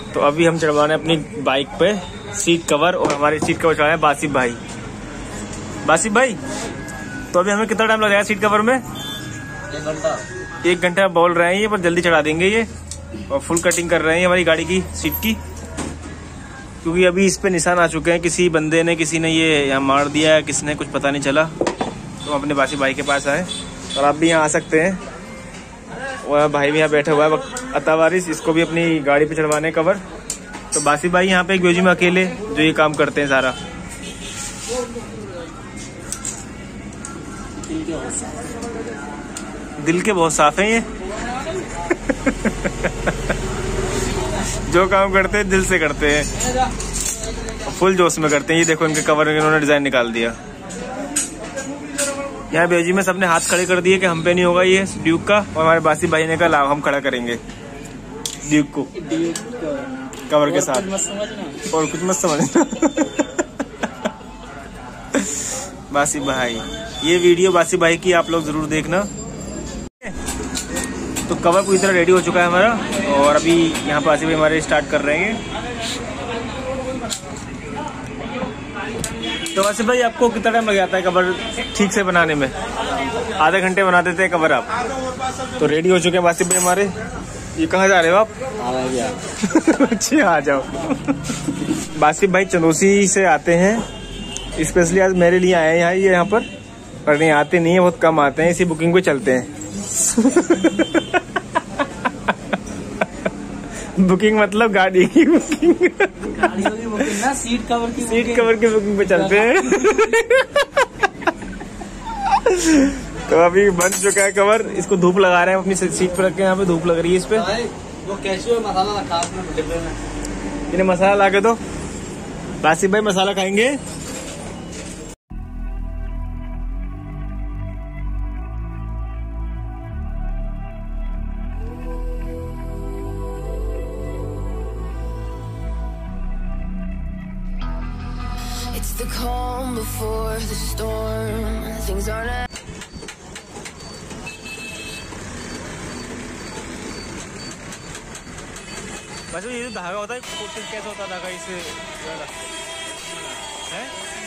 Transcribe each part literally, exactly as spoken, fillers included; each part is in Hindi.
तो अभी हम चढ़वाने अपनी बाइक पे सीट कवर, और हमारी सीट कवर चढ़ाए बासिफ भाई। बासिफ भाई, तो अभी हमें कितना टाइम लग जाएगा सीट कवर में? एक घंटा। एक घंटा बोल रहे हैं ये, पर जल्दी चढ़ा देंगे ये। और फुल कटिंग कर रहे हैं हमारी गाड़ी की सीट की, क्योंकि अभी इस पे निशान आ चुके हैं। किसी बंदे ने, किसी ने ये यहाँ मार दिया है, किसी ने, कुछ पता नहीं चला। तो अपने बासिफ भाई के पास आए, और आप भी यहाँ आ सकते हैं। वह भाई भी यहाँ बैठा हुआ है अतावारिस, इसको भी अपनी गाड़ी पे चढ़वाने कवर। तो बासिफ भाई यहाँ पे एक बेजी में अकेले जो ये काम करते हैं सारा। दिल के बहुत साफ हैं ये जो काम करते हैं दिल से करते हैं, फुल जोश में करते हैं। ये देखो इनके कवर इन्होंने डिजाइन निकाल दिया। यहाँ बेजी में सबने हाथ खड़े कर दिए कि हम पे नहीं होगा ये ड्यूक का, और हमारे बासिफ भाई ने कहा लाओ हम खड़ा करेंगे ड्यूक को कवर के साथ। और कुछ मत समझना बासिफ भाई, ये वीडियो बासिफ भाई की आप लोग जरूर देखना। तो कवर पूरी तरह रेडी हो चुका है हमारा, और अभी यहाँ बासिफ भाई हमारे स्टार्ट कर रहे हैं। तो बासिफ भाई, आपको कितना टाइम लग जाता है कवर ठीक से बनाने में? आधे घंटे बना देते हैं कवर आप। तो रेडी हो चुके हैं बासिफ भाई हमारे। ये कहाँ जा रहे हो आप? अच्छा, आ जाओ। बासिफ भाई चंदोसी से आते हैं, स्पेशली आज मेरे लिए आए हैं यहाँ ये यहाँ पर, पर नहीं आते नहीं है, बहुत कम आते हैं, इसी बुकिंग पे चलते हैं बुकिंग मतलब गाड़ी की बुकिंग गाड़ी की बुकिंग ना, सीट कवर की सीट कवर की बुकिंग पे चलते हैं तो अभी बन चुका है कवर, इसको धूप लगा रहे हैं, अपनी सीट पे रख के। यहाँ पे धूप लग रही है इस पे। वो कैसे मसाला रखा आपने डिब्बे में? इन्हें मसाला ला के दो। बासिफ भाई मसाला खाएंगे? It's the calm before the storm. Things aren't. बस ये जो धागा होता है कैसा होता है धागा इससे है?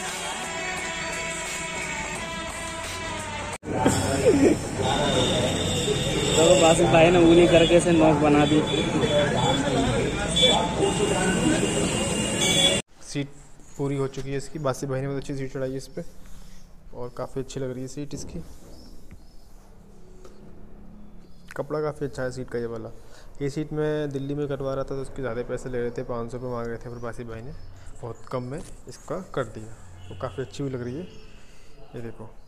तो बासिफ भाई ने उंगली करके से नोक बना दी। सीट पूरी हो चुकी है इसकी। बासिफ भाई ने बहुत अच्छी सीट चढ़ाई है इस पर, और काफ़ी अच्छी लग रही है सीट इसकी। कपड़ा काफ़ी अच्छा है सीट का ये वाला। ये सीट मैं दिल्ली में कटवा रहा था तो उसके ज़्यादा पैसे ले रहे थे, पाँच सौ रुपये मांग रहे थे, पर बासिफ भाई ने बहुत कम में इसका कर दिया। वो काफ़ी अच्छी भी लग रही है, ये देखो।